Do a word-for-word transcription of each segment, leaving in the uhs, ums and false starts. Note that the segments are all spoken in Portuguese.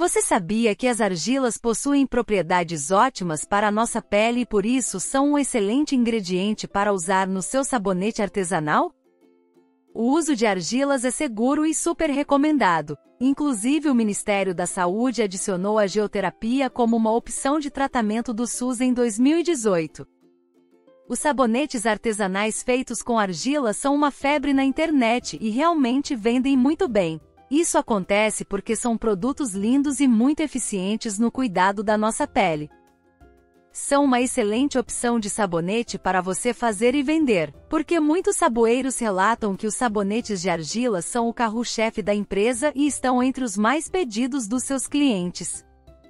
Você sabia que as argilas possuem propriedades ótimas para a nossa pele e por isso são um excelente ingrediente para usar no seu sabonete artesanal? O uso de argilas é seguro e super recomendado. Inclusive o Ministério da Saúde adicionou a geoterapia como uma opção de tratamento do SUS em dois mil e dezoito. Os sabonetes artesanais feitos com argila são uma febre na internet e realmente vendem muito bem. Isso acontece porque são produtos lindos e muito eficientes no cuidado da nossa pele. São uma excelente opção de sabonete para você fazer e vender, porque muitos saboeiros relatam que os sabonetes de argila são o carro-chefe da empresa e estão entre os mais pedidos dos seus clientes.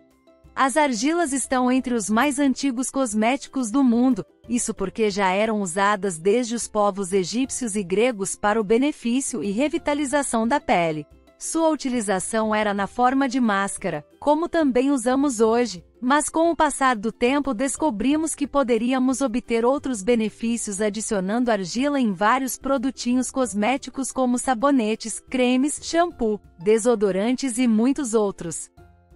As argilas estão entre os mais antigos cosméticos do mundo, isso porque já eram usadas desde os povos egípcios e gregos para o benefício e revitalização da pele. Sua utilização era na forma de máscara, como também usamos hoje, mas com o passar do tempo descobrimos que poderíamos obter outros benefícios adicionando argila em vários produtinhos cosméticos como sabonetes, cremes, shampoo, desodorantes e muitos outros.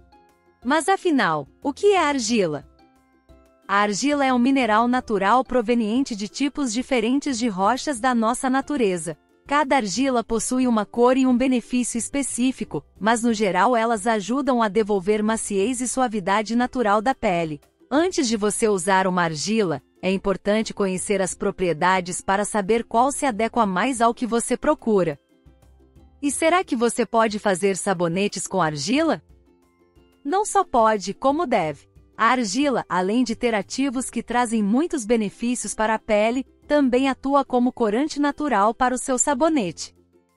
Mas afinal, o que é argila? A argila é um mineral natural proveniente de tipos diferentes de rochas da nossa natureza. Cada argila possui uma cor e um benefício específico, mas no geral elas ajudam a devolver maciez e suavidade natural da pele. Antes de você usar uma argila, é importante conhecer as propriedades para saber qual se adequa mais ao que você procura. E será que você pode fazer sabonetes com argila? Não só pode, como deve. A argila, além de ter ativos que trazem muitos benefícios para a pele, também atua como corante natural para o seu sabonete.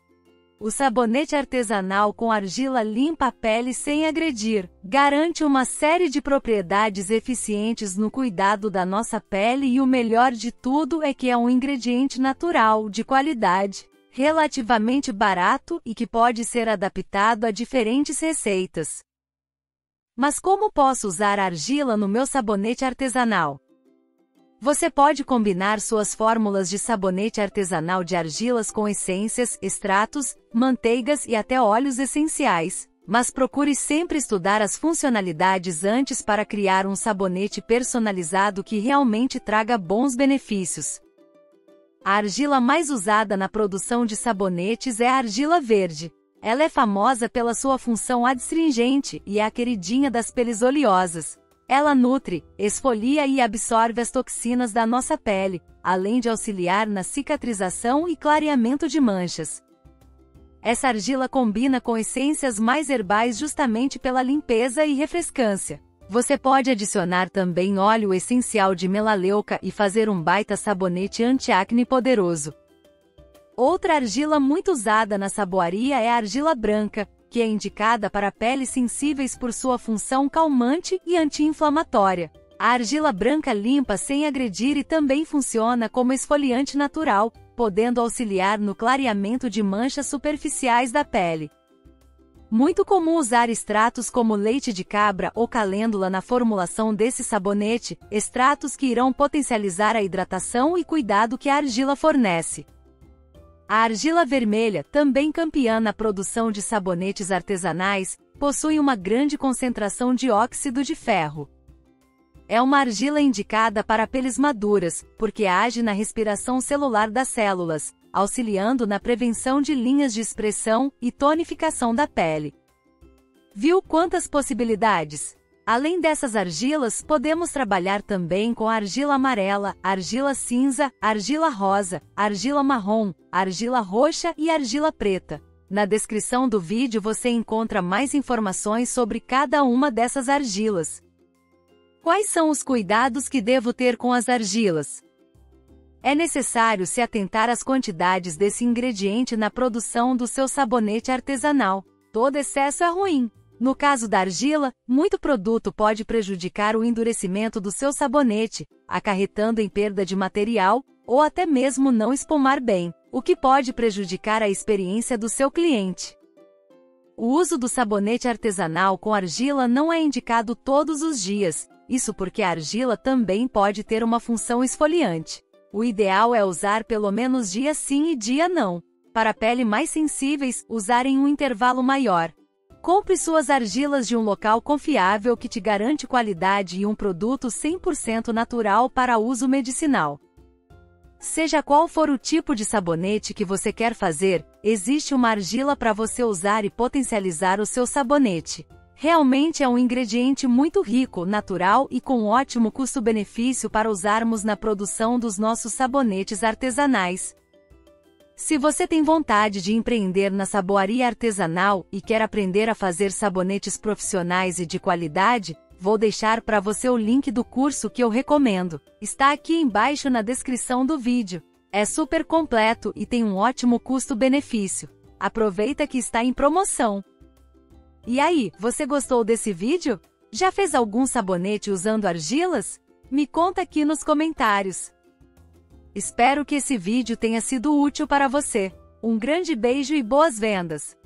O sabonete artesanal com argila limpa a pele sem agredir, garante uma série de propriedades eficientes no cuidado da nossa pele e o melhor de tudo é que é um ingrediente natural, de qualidade, relativamente barato e que pode ser adaptado a diferentes receitas. Mas como posso usar argila no meu sabonete artesanal? Você pode combinar suas fórmulas de sabonete artesanal de argilas com essências, extratos, manteigas e até óleos essenciais, mas procure sempre estudar as funcionalidades antes para criar um sabonete personalizado que realmente traga bons benefícios. A argila mais usada na produção de sabonetes é a argila verde. Ela é famosa pela sua função adstringente e é a queridinha das peles oleosas. Ela nutre, esfolia e absorve as toxinas da nossa pele, além de auxiliar na cicatrização e clareamento de manchas. Essa argila combina com essências mais herbais justamente pela limpeza e refrescância. Você pode adicionar também óleo essencial de melaleuca e fazer um baita sabonete anti-acne poderoso. Outra argila muito usada na saboaria é a argila branca, que é indicada para peles sensíveis por sua função calmante e anti-inflamatória. A argila branca limpa sem agredir e também funciona como esfoliante natural, podendo auxiliar no clareamento de manchas superficiais da pele. Muito comum usar extratos como leite de cabra ou calêndula na formulação desse sabonete, extratos que irão potencializar a hidratação e cuidado que a argila fornece. A argila vermelha, também campeã na produção de sabonetes artesanais, possui uma grande concentração de óxido de ferro. É uma argila indicada para peles maduras, porque age na respiração celular das células, auxiliando na prevenção de linhas de expressão e tonificação da pele. Viu quantas possibilidades? Além dessas argilas, podemos trabalhar também com a argila amarela, argila cinza, argila rosa, argila marrom, argila roxa e argila preta. Na descrição do vídeo você encontra mais informações sobre cada uma dessas argilas. Quais são os cuidados que devo ter com as argilas? É necessário se atentar às quantidades desse ingrediente na produção do seu sabonete artesanal. Todo excesso é ruim. No caso da argila, muito produto pode prejudicar o endurecimento do seu sabonete, acarretando em perda de material, ou até mesmo não espumar bem, o que pode prejudicar a experiência do seu cliente. O uso do sabonete artesanal com argila não é indicado todos os dias, isso porque a argila também pode ter uma função esfoliante. O ideal é usar pelo menos dia sim e dia não. Para pele mais sensíveis, usar em um intervalo maior. Compre suas argilas de um local confiável que te garante qualidade e um produto cem por cento natural para uso medicinal. Seja qual for o tipo de sabonete que você quer fazer, existe uma argila para você usar e potencializar o seu sabonete. Realmente é um ingrediente muito rico, natural e com ótimo custo-benefício para usarmos na produção dos nossos sabonetes artesanais. Se você tem vontade de empreender na saboaria artesanal e quer aprender a fazer sabonetes profissionais e de qualidade, vou deixar para você o link do curso que eu recomendo. Está aqui embaixo na descrição do vídeo. É super completo e tem um ótimo custo-benefício. Aproveita que está em promoção. E aí, você gostou desse vídeo? Já fez algum sabonete usando argilas? Me conta aqui nos comentários. Espero que esse vídeo tenha sido útil para você. Um grande beijo e boas vendas!